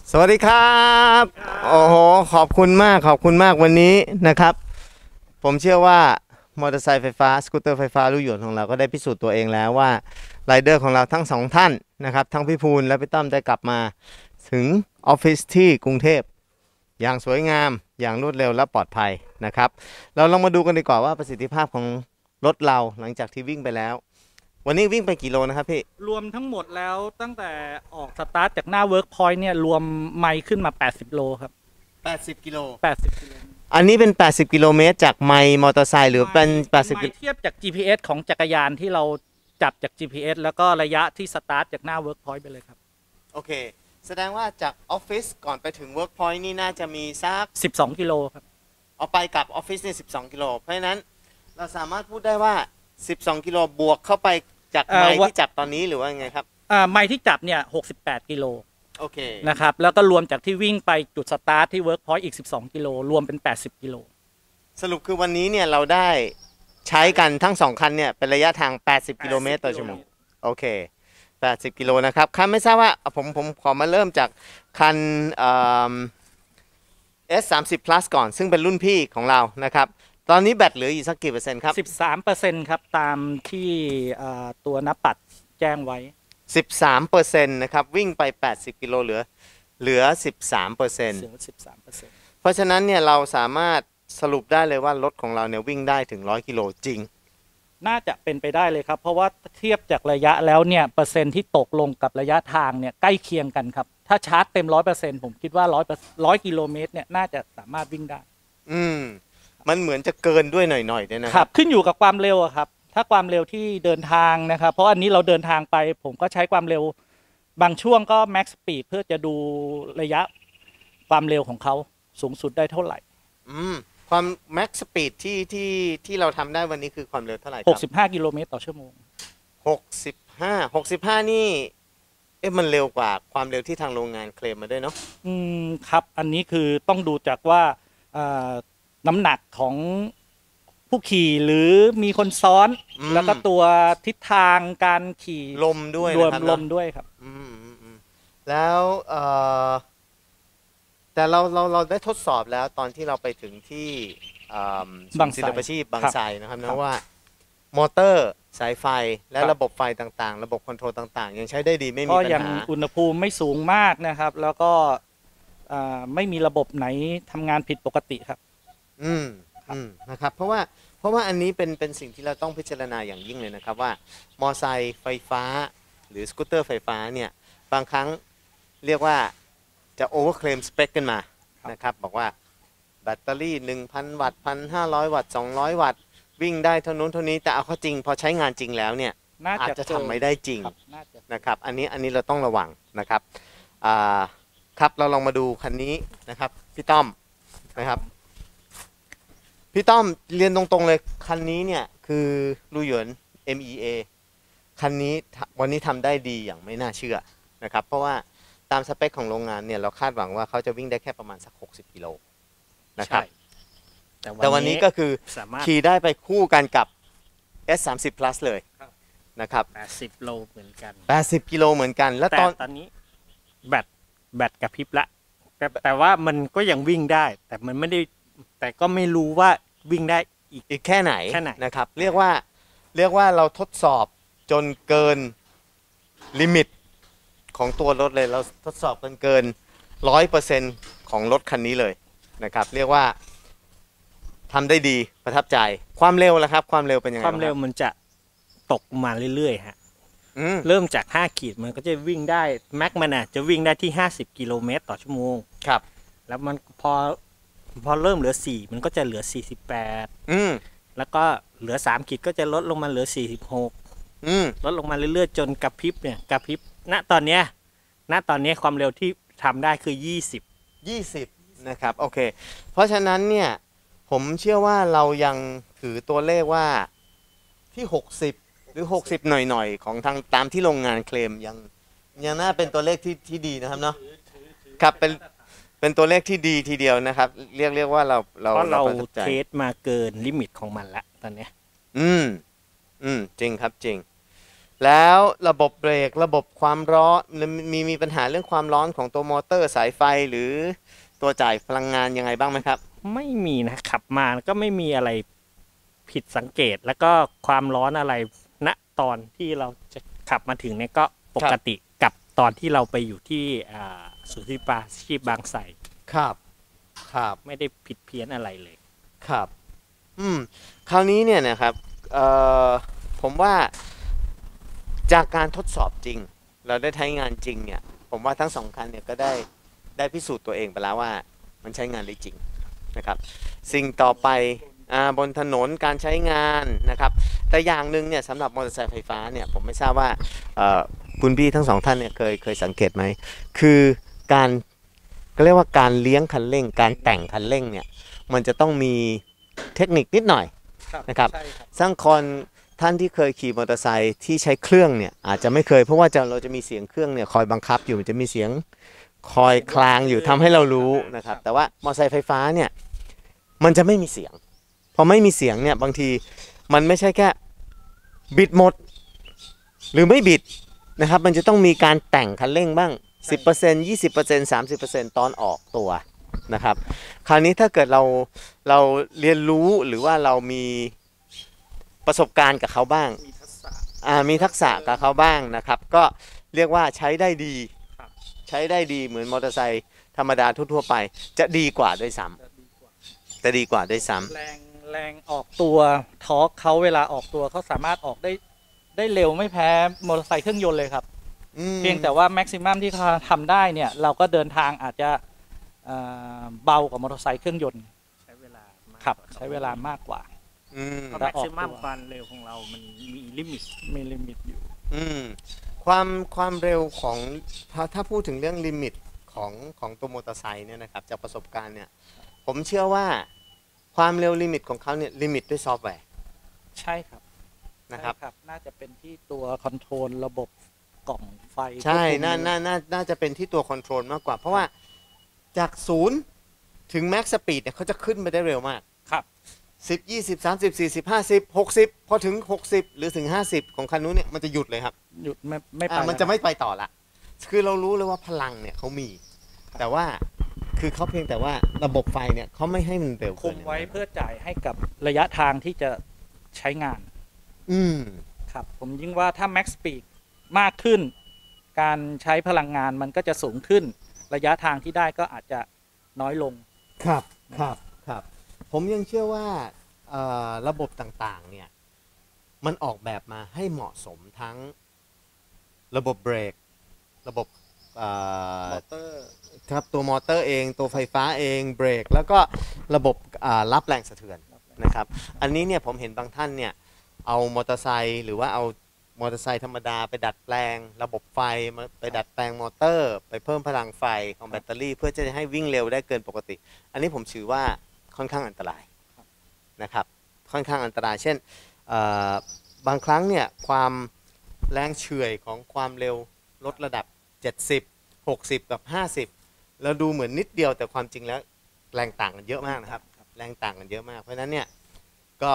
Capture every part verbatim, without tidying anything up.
สวัสดีครับโอ้โหขอบคุณมากขอบคุณมากวันนี้นะครับผมเชื่อว่ามอเตอร์ไซค์ไฟฟ้าสกูตเตอร์ไฟฟ้าลู่หยวนของเราก็ได้พิสูจน์ตัวเองแล้วว่าไรเดอร์ของเราทั้งสองท่านนะครับทั้งพี่ภูลและพี่ต้อมได้กลับมาถึงออฟฟิศที่กรุงเทพอย่างสวยงามอย่างรวดเร็วและปลอดภัยนะครับเราลองมาดูกันดีกว่าว่าประสิทธิภาพของรถเราหลังจากที่วิ่งไปแล้ววันนี้วิ่งไปกี่โลนะครับพี่รวมทั้งหมดแล้วตั้งแต่ออกสตาร์ทจากหน้าเวิร์กพอยต์เนี่ยรวมไมล์ขึ้นมาแปดสิบโลครับแปดสิบกิโลแปดสิบกิโลอันนี้เป็นแปดสิบกิโลเมตรจากไมล์มอเตอร์ไซค์หรือเป็นแปดสิบไมล์เทียบจาก จี พี เอส ของจักรยานที่เราจับจาก จี พี เอส แล้วก็ระยะที่สตาร์ทจากหน้าเวิร์กพอยต์ไปเลยครับโอเคแสดงว่าจากออฟฟิศก่อนไปถึงเวิร์กพอยต์นี่น่าจะมีสักสิบสองกิโลครับเอาไปกับออฟฟิศเนี่ยสิบสองกิโลเพราะฉะนั้นเราสามารถพูดได้ว่าสิบสองกิโลบวกเข้าไปจากไมล์ที่จับตอนนี้หรือว่าไงครับอ่าไมล์ที่จับเนี่ยหกสิบแปดกิโลโอเคนะครับแล้วก็รวมจากที่วิ่งไปจุดสตาร์ทที่เวิร์กพอยต์อีกสิบสองกิโลรวมเป็นแปดสิบกิโลสรุปคือวันนี้เนี่ยเราได้ใช้กันทั้งสองคันเนี่ยเป็นระยะทางแปดสิบกิโลเมตรต่อชั่วโมงโอเคแปดสิบกิโลนะครับคันไม่ทราบว่าผมผมขอมาเริ่มจากคันเอ่อ เอส สามสิบ plus ก่อนซึ่งเป็นรุ่นพี่ของเรานะครับตอนนี้แบตเหลืออยู่สักกี่เปอร์เซ็นต์ครับสิบสามเปอร์เซ็นต์ ครับตามที่ตัวนับปัดแจ้งไว้สิบสามเปอร์เซ็นต์ นะครับวิ่งไปแปดสิบกิโลเหลือเหลือ สิบสามเปอร์เซ็นต์สิบสามเปอร์เซ็นต์เพราะฉะนั้นเนี่ยเราสามารถสรุปได้เลยว่ารถของเราเนี่ยวิ่งได้ถึงหนึ่งร้อยกิโลจริงน่าจะเป็นไปได้เลยครับเพราะว่าเทียบจากระยะแล้วเนี่ยเปอร์เซ็นต์ที่ตกลงกับระยะทางเนี่ยใกล้เคียงกันครับถ้าชาร์จเต็ม ร้อยเปอร์เซ็นต์ ผมคิดว่าร้อยร้อยกิโลเมตรเนี่ยน่าจะสามารถวิ่งได้อืมมันเหมือนจะเกินด้วยหน่อยๆเนี่ยนะครับขึ้นอยู่กับความเร็วครับถ้าความเร็วที่เดินทางนะครับเพราะอันนี้เราเดินทางไปผมก็ใช้ความเร็วบางช่วงก็ max speed เพื่อจะดูระยะความเร็วของเขาสูงสุดได้เท่าไหร่อืมความ max speed ที่ที่ที่เราทำได้วันนี้คือความเร็วเท่าไหร่ครับหกสิบห้ากิโลเมตรต่อชั่วโมงหกสิบห้า หกสิบห้านี่เอ๊ะมันเร็วกว่าความเร็วที่ทางโรงงานเคลมมาด้วยเนาะอืมครับอันนี้คือต้องดูจากว่าน้ำหนักของผู้ขี่หรือมีคนซ้อนแล้วก็ตัวทิศทางการขี่ลมด้วยรวมลมด้วยครับแล้วแต่เราเราเราได้ทดสอบแล้วตอนที่เราไปถึงที่บางศิลปาชีพบางไทรนะครับนะว่ามอเตอร์สายไฟและระบบไฟต่างๆระบบคอนโทรลต่างๆยังใช้ได้ดีไม่มีปัญหาก็ยังอุณหภูมิไม่สูงมากนะครับแล้วก็ไม่มีระบบไหนทำงานผิดปกติครับอืมอืมนะครับเพราะว่าเพราะว่าอันนี้เป็นเป็นสิ่งที่เราต้องพิจารณาอย่างยิ่งเลยนะครับว่ามอไซค์ไฟฟ้าหรือสกูตเตอร์ไฟฟ้าเนี่ยบางครั้งเรียกว่าจะโอเวอร์เคลมสเปคกันมานะครับบอกว่าแบตเตอรี่ หนึ่งพัน วัตต์ หนึ่งพันห้าร้อย วัตต์ สองร้อย วัตต์วิ่งได้เท่านู้นเท่านี้แต่เอาเข้าจริงพอใช้งานจริงแล้วเนี่ยอาจจะทำไม่ได้จริงนะครับอันนี้อันนี้เราต้องระวังนะครับอ่าครับเราลองมาดูคันนี้นะครับพี่ต้อมนะครับพี่ต้อมเรียนตรงๆเลยคันนี้เนี่ยคือลู่หยวน เอ็ม อี เอ คันนี้วันนี้ทำได้ดีอย่างไม่น่าเชื่อนะครับเพราะว่าตามสเปคของโรงงานเนี่ยเราคาดหวังว่าเขาจะวิ่งได้แค่ประมาณสักหกสิบกิโลนะครับแต่วันนี้ก็คือขี่ได้ไปคู่กันกับ เอส สามสิบ plus เลยนะครับแปดสิบโลเหมือนกันแปดสิบกิโลเหมือนกันแล้วตอนตอนนี้แบตแบตกระพริบละแต่แต่ว่ามันก็ยังวิ่งได้แต่มันไม่ได้แต่ก็ไม่รู้ว่าวิ่งได้อีกอีกแค่ไหนแค่ไหนนะครับเรียกว่าเรียกว่าเราทดสอบจนเกินลิมิตของตัวรถเลยเราทดสอบกันเกิน ร้อยเปอร์เซ็นต์ ของรถคันนี้เลยนะครับเรียกว่าทำได้ดีประทับใจความเร็วล่ะครับความเร็วเป็นยังไงความเร็วมันจะตกมาเรื่อยๆฮะเริ่มจากห้าขีดมันก็จะวิ่งได้แม็กมันอ่ะจะวิ่งได้ที่ห้าสิบกิโลเมตรต่อชั่วโมงครับแล้วมันพอพอเริ่มเหลือสี่มันก็จะเหลือสี่สิบแปดอืมแล้วก็เหลือสามขีดก็จะลดลงมาเหลือสี่สิบหกอืมลดลงมาเรื่อยๆจนกระพริบเนี่ยกระพริบณตอนเนี้ยณตอนนี้ความเร็วที่ทำได้คือยี่สิบยี่สิบนะครับโอเคเพราะฉะนั้นเนี่ยผมเชื่อว่าเรายังถือตัวเลขว่าที่หกสิบหรือหกสิบหน่อยๆของทางตามที่โรงงานเคลมยังยังน่าเป็นตัวเลขที่ที่ดีนะครับเนาะครับเป็นเป็นตัวเลขที่ดีทีเดียวนะครับเรียกเรียกว่าเราเราเพราะเราเทสมาเกินลิมิตของมันละตอนนี้อืมอืมจริงครับจริงแล้วระบบเบรกระบบความร้อนมีมีปัญหาเรื่องความร้อนของตัวมอเตอร์สายไฟหรือตัวจ่ายพลังงานยังไงบ้างไหมครับไม่มีนะขับมาก็ไม่มีอะไรผิดสังเกตแล้วก็ความร้อนอะไรณตอนที่เราจะขับมาถึงเนี่ยก็ปกติกับตอนที่เราไปอยู่ที่สุริปาชีพบางไทรครับครับไม่ได้ผิดเพี้ยนอะไรเลยครับอืมคราวนี้เนี่ยนะครับเอ่อผมว่าจากการทดสอบจริงเราได้ใช้งานจริงเนี่ยผมว่าทั้งสองคันเนี่ยก็ได้ได้พิสูจน์ตัวเองไปแล้วว่ามันใช้งานได้จริงนะครับสิ่งต่อไปบนถนนการใช้งานนะครับแต่อย่างหนึ่งเนี่ยสำหรับมอเตอร์ไซค์ไฟฟ้าเนี่ยผมไม่ทราบว่าคุณพี่ทั้งสองท่านเนี่ยเคยเคยสังเกตไหมคือการก็เรียกว่าการเลี้ยงคันเร่งการแต่งคันเร่งเนี่ยมันจะต้องมีเทคนิคนิดหน่อยนะครับสร้างคนท่านที่เคยขี่มอเตอร์ไซค์ที่ใช้เครื่องเนี่ยอาจจะไม่เคยเพราะว่าจะเราจะมีเสียงเครื่องเนี่ยคอยบังคับอยู่จะมีเสียงคอยคลางอยู่ทำให้เรารู้นะครับแต่ว่ามอเตอร์ไซค์ไฟฟ้าเนี่ยมันจะไม่มีเสียงพอไม่มีเสียงเนี่ยบางทีมันไม่ใช่แค่บิดหมดหรือไม่บิดนะครับมันจะต้องมีการแต่งคันเร่งบ้าง สิบเปอร์เซ็นต์ ยี่สิบเปอร์เซ็นต์ สามสิบเปอร์เซ็นต์ ตอนออกตัวนะครับคราวนี้ถ้าเกิดเราเราเรียนรู้หรือว่าเรามีประสบการณ์กับเขาบ้างมีทักษะอ่ามีทักษะกับเขาบ้างนะครับก็เรียกว่าใช้ได้ดีใช้ได้ดีเหมือนมอเตอร์ไซค์ธรรมดาทั่วๆไปจะดีกว่าด้วยซ้ำจะดีกว่าด้วยซ้ำแรงแรงออกตัวทอร์กเขาเวลาออกตัวเขาสามารถออกได้ได้เร็วไม่แพ้มอเตอร์ไซค์เครื่องยนต์เลยครับเพียงแต่ว่าแม็กซิมัมที่เขาทำได้เนี่ยเราก็เดินทางอาจจะเบากว่ามอเตอร์ไซค์เครื่องยนต์ใช้เวลาขับใช้เวลามากกว่าแม็กซิมัมความเร็วของเรามันมีลิมิตมีลิมิตอยู่ความความเร็วของถ้าถ้าพูดถึงเรื่องลิมิตของของตัวมอเตอร์ไซค์เนี่ยนะครับจากประสบการณ์เนี่ยผมเชื่อว่าความเร็วลิมิตของเขาเนี่ยลิมิตด้วยซอฟต์แวร์ใช่ครับนะครับน่าจะเป็นที่ตัวคอนโทรลระบบกล่องไฟใช่น่าน่าน่าน่าจะเป็นที่ตัวคอนโทรลมากกว่าเพราะว่าจากศูนย์ถึงแม็กซ์สปีดเนี่ยเขาจะขึ้นไปได้เร็วมากครับสิบ ยี่สิบ สามสิบ สี่สิบ ห้าสิบ หกสิบพอถึงหกสิบหรือถึงห้าสิบของคันนู้นเนี่ยมันจะหยุดเลยครับหยุดไม่ไม่ไปมันจะไม่ไปต่อละคือเรารู้เลยว่าพลังเนี่ยเขามีแต่ว่าคือเขาเพียงแต่ว่าระบบไฟเนี่ยเขาไม่ให้มันเร็วคุมไว้เพื่อจ่ายให้กับระยะทางที่จะใช้งานอืมครับผมยิ่งว่าถ้า Max Speed มากขึ้นการใช้พลังงานมันก็จะสูงขึ้นระยะทางที่ได้ก็อาจจะน้อยลงครับครับครับผมยังเชื่อว่าระบบต่างๆเนี่ยมันออกแบบมาให้เหมาะสมทั้งระบบเบรกระบบมอเตอร์ครับตัวมอเตอร์เองตัวไฟฟ้าเองเบรกแล้วก็ระบบรับแรงสะเทือนนะครับอันนี้เนี่ยผมเห็นบางท่านเนี่ยเอามอเตอร์ไซค์หรือว่าเอามอเตอร์ไซค์ธรรมดาไปดัดแปลงระบบไฟมาไปดัดแปลงมอเตอร์ไปเพิ่มพลังไฟของแบตเตอรี่เพื่อจะให้วิ่งเร็วได้เกินปกติอันนี้ผมถือว่าค่อนข้างอันตรายนะครับค่อนข้างอันตรายเช่นบางครั้งเนี่ยความแรงเฉื่อยของความเร็วลดระดับเจ็ดสิบ หกสิบกับห้าสิบแล้วดูเหมือนนิดเดียวแต่ความจริงแล้วแรงต่างกันเยอะมากนะครับแรงต่างกันเยอะมากเพราะฉะนั้นเนี่ยก็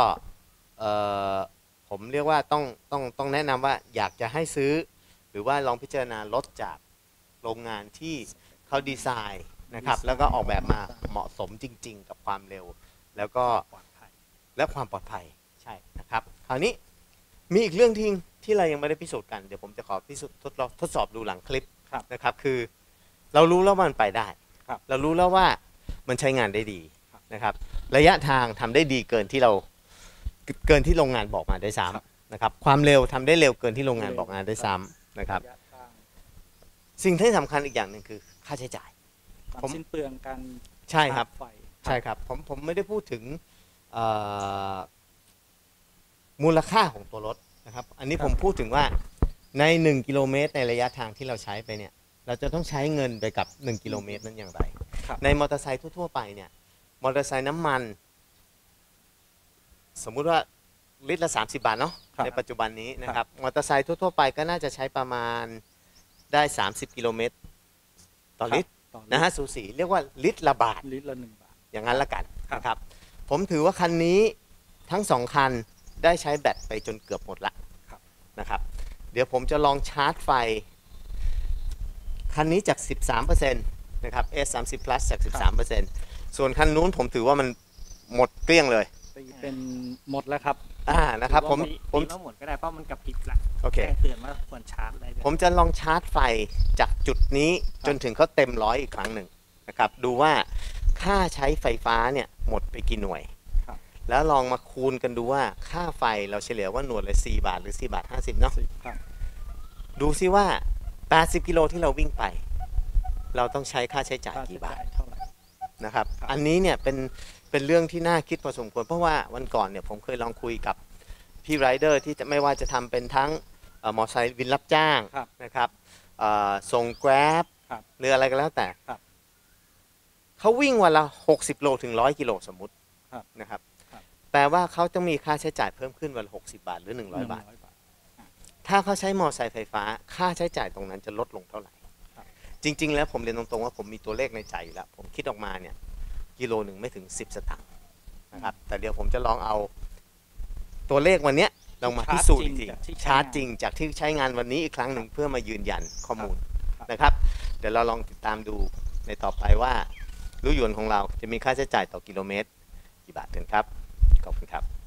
ผมเรียกว่าต้องต้องต้องแนะนำว่าอยากจะให้ซื้อหรือว่าลองพิจารณารถจากโรงงานที่เขาดีไซน์นะครับแล้วก็ออกแบบมาเหมาะสมจริงๆกับความเร็วแล้วก็และความปลอดภัยใช่นะครับคราวนี้มีอีกเรื่องที่ที่เรายังไม่ได้พิสูจน์กันเดี๋ยวผมจะขอพิสูจน์ทดลองทดสอบดูหลังคลิปนะครับคือเรารู้แล้วมันไปได้เรารู้แล้วว่ามันใช้งานได้ดีนะครับระยะทางทำได้ดีเกินที่เราเกินที่โรงงานบอกมาได้ซ้ำนะครับความเร็วทำได้เร็วเกินที่โรงงานบอกมาได้ซ้ำนะครับสิ่งที่สำคัญอีกอย่างหนึ่งคือค่าใช้จ่ายผมสิ้นเปลืองการใช่ครับใช่ครับผมผมไม่ได้พูดถึงมูลค่าของตัวรถนะครับอันนี้ผมพูดถึงว่าในหนึ่งกิโลเมตรในระยะทางที่เราใช้ไปเนี่ยเราจะต้องใช้เงินไปกับหนึ่งกิโลเมตรนั้นอย่างไรในมอเตอร์ไซค์ทั่วๆไปเนี่ยมอเตอร์ไซค์น้ำมันสมมุติว่าลิตรละสามสิบบาทเนาะในปัจจุบันนี้นะครับมอเตอร์ไซค์ทั่วๆไปก็น่าจะใช้ประมาณได้สามสิบกิโลเมตรต่อลิตรนะฮะสูสีเรียกว่าลิตรละบาทลิตรละหนึ่งบาทอย่างนั้นละกันนะครับผมถือว่าคันนี้ทั้งสองคันได้ใช้แบตไปจนเกือบหมดละนะครับเดี๋ยวผมจะลองชาร์จไฟคันนี้จาก สิบสามเปอร์เซ็นต์ นะครับ เอส สามสิบ plus จาก สิบสามเปอร์เซ็นต์ ส่วนคันนู้นผมถือว่ามันหมดเกลี้ยงเลยเป็นหมดแล้วครับอ่านะครับผมผมตีว่าหมดก็ได้เพราะมันกระพริบละโอเคแจ้งเตือนว่าควรชาร์จอะไรเลยผมจะลองชาร์จไฟจากจุดนี้จนถึงเขาเต็มร้อยอีกครั้งหนึ่งนะครับดูว่าค่าใช้ไฟฟ้าเนี่ยหมดไปกี่หน่วยครับแล้วลองมาคูณกันดูว่าค่าไฟเราเฉลี่ยว่าหน่วยละสี่บาทหรือสี่บาทห้าสิบเนาะครับดูซิว่าแปดสิบกิโลที่เราวิ่งไป เราต้องใช้ค่าใช้จ่ายค่าใช้กี่บาจ่าทยเท่าไหร่นะครับครับอันนี้เนี่ยเป็นเป็นเรื่องที่น่าคิดพอสมควรเพราะว่าวันก่อนเนี่ยผมเคยลองคุยกับพี่ไรเดอร์ที่จะไม่ว่าจะทำเป็นทั้งเอ่อมอเตอร์ไซค์วินรับจ้างครับนะครับเอ่อส่ง Grab ครับหรืออะไรก็แล้วแต่ครับเขาวิ่งวันละหกสิบโลถึงร้อยกิโลสมมุติครับนะครับครับแปลว่าเขาต้องมีค่าใช้จ่ายเพิ่มขึ้นวันละหกสิบบาทหรือหนึ่งร้อยบาทหนึ่งร้อยบาทถ้าเขาใช้มอเตอร์ไซค์ไฟฟ้าค่าใช้จ่ายตรงนั้นจะลดลงเท่าไหร่ครับจริง ๆ แล้วผมเรียนตรงๆว่าผมมีตัวเลขในใจอยู่แล้วผมคิดออกมาเนี่ยกิโลหนึ่งไม่ถึงสิบสตางค์นะครับแต่เดี๋ยวผมจะลองเอาตัวเลขวันเนี้ยลองมาพิสูจน์อีกทีชาร์จจริงจากที่ใช้งานวันนี้อีกครั้งหนึ่งเพื่อมายืนยันข้อมูลนะครับ เดี๋ยวเราลองติดตามดูในต่อไปว่ารู้หยวนของเราจะมีค่าใช้จ่ายต่อกิโลเมตรกี่บาทกันครับขอบคุณครับ